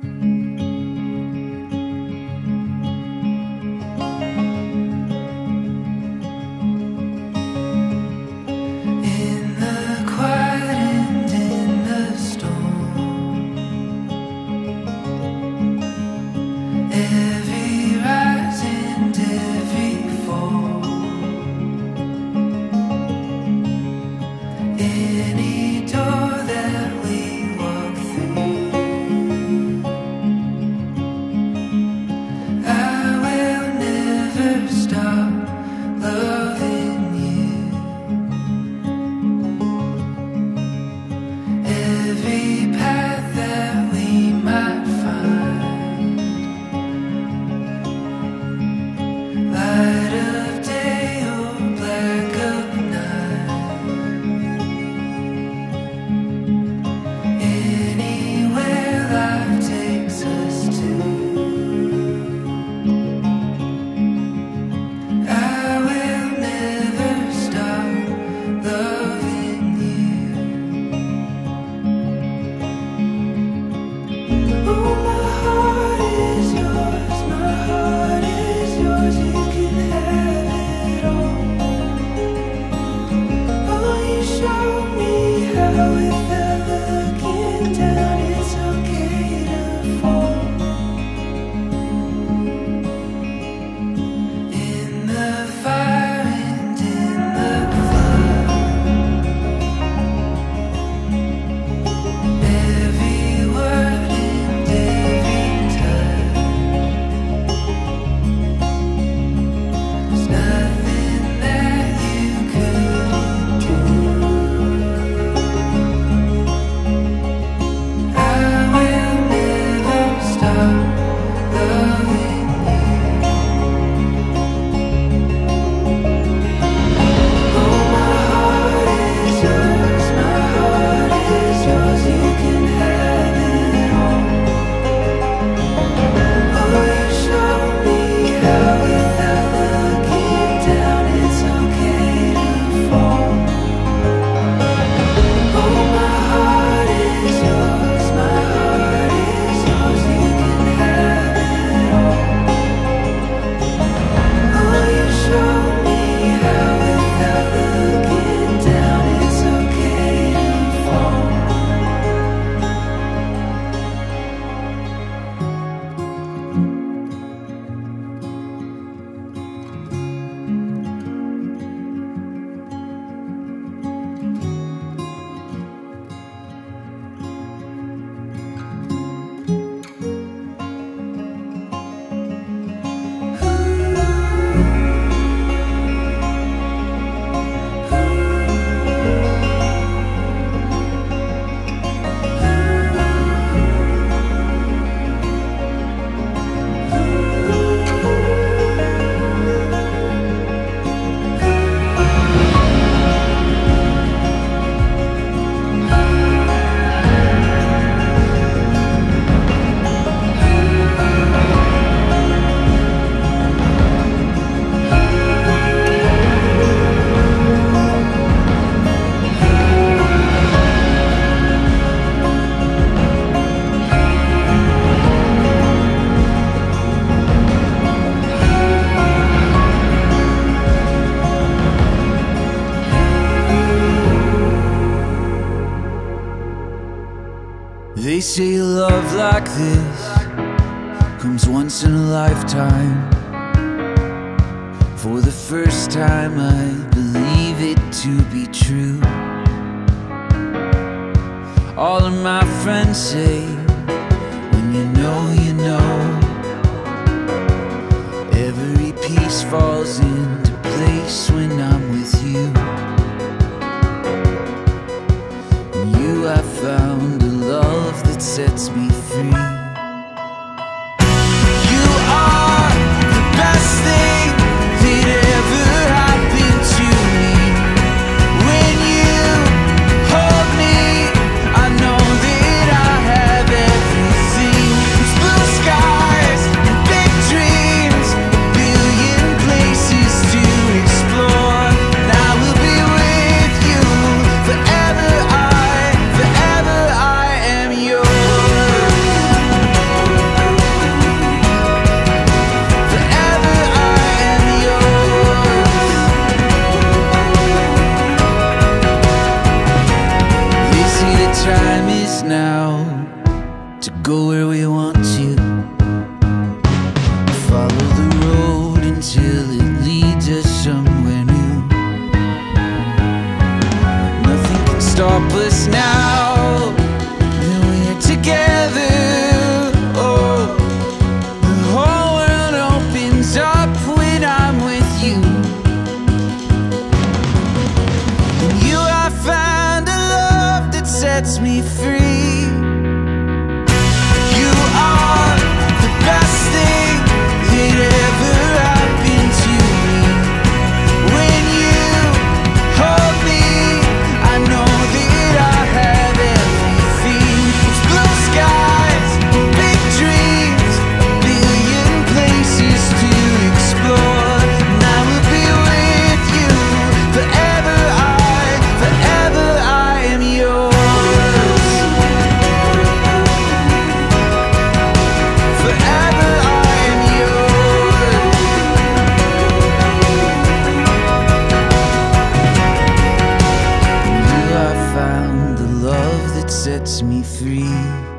They say love like this comes once in a lifetime. For the first time I believe it to be true. All of my friends say, when you know, you know. Every piece falls into place when I'm with you. In you I found a love that sets me free. You are the best thing that ever happened to me. When you hold me, I know that I have everything. It's blue skies and big dreams, a billion places to explore. And I will be with you forever. I am yours. us now to go where we want to. Follow the road until it leads us somewhere new. Nothing can stop us now that we're together. Oh, the whole world opens up when I'm with you. In you I found a love that sets me free. You are the best thing that ever happened to me. When you hold me, I know that I have everything. It's blue skies, big dreams, a billion places to explore. And I will be with you forever. Forever I am yours. Forever I am yours. In you I found the love that sets me free.